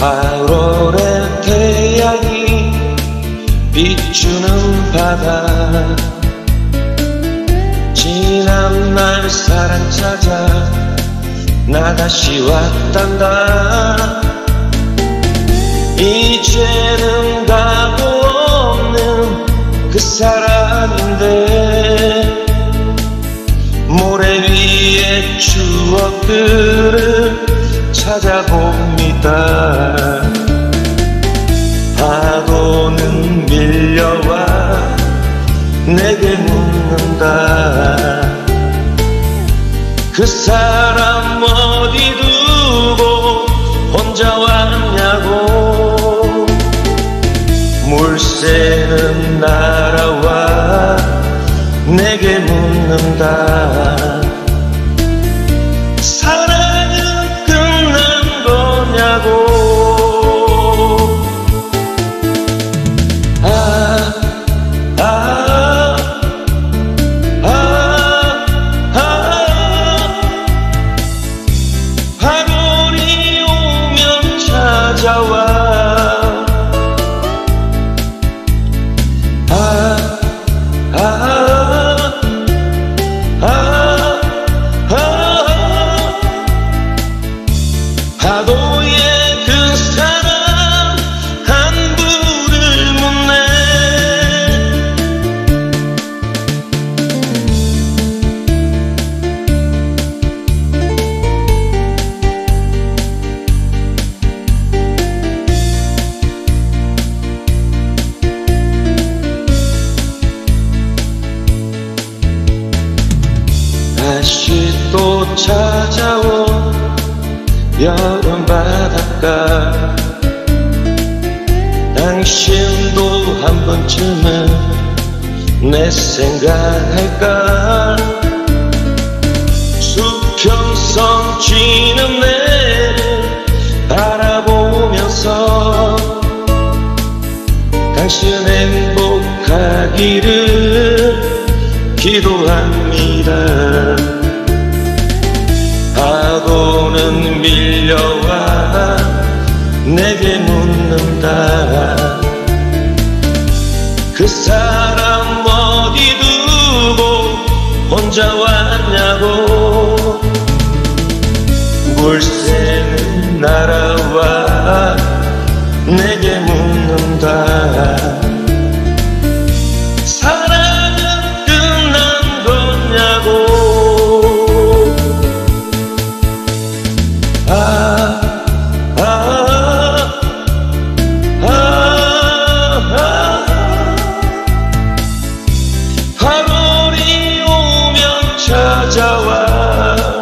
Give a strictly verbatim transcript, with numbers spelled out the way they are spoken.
팔월의 태양이 비추는 바다, 지난날 사랑 찾아 나 다시 왔단다. 이제는 가고 없는 그 사람인데 모래 위의 추억들을 찾아봅니다. 파도는 밀려와 내게 묻는다. 그 사람 어디 두고 혼자 왔냐고. 물새는 날아와 내게 묻는다. 사랑은 끝난 거냐고. 아, 아, 아, 아, 팔월이 오면 찾아와. 파도에 그 사람 안부를 묻네. 다시 또 찾아온 여름 바닷가, 당신도 한 번쯤은 내 생각할까. 수평선 쥐는 내를 바라보면서 당신 행복하기를 기도합니다. 파도는 밀려와 내게 묻는다. 그 사람 어디 두고 혼자 왔냐고. 물새는 날아와 내게 묻는다. 사랑은 끝난 거냐고. 아, 아, 아, 아, 팔월이 오면 찾아와.